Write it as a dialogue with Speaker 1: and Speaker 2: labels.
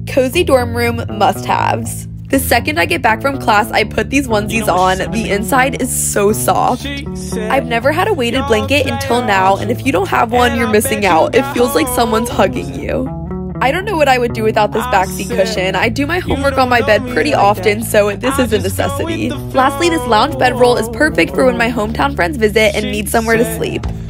Speaker 1: Cozy dorm room must-haves. The second I get back from class, I put these onesies on. The inside is so soft. I've never had a weighted blanket until now, and if you don't have one, you're missing out. It feels like someone's hugging you. I don't know what I would do without this backseat cushion. I do my homework on my bed pretty often, so this is a necessity. Lastly, this lounge bedroll is perfect for when my hometown friends visit and need somewhere to sleep.